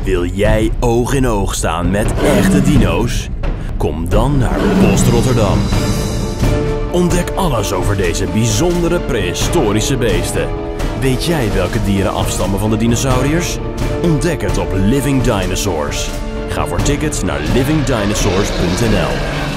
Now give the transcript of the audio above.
Wil jij oog in oog staan met echte dino's? Kom dan naar Post Rotterdam. Ontdek alles over deze bijzondere prehistorische beesten. Weet jij welke dieren afstammen van de dinosauriërs? Ontdek het op Living Dinosaurs. Ga voor tickets naar livingdinosaurs.nl.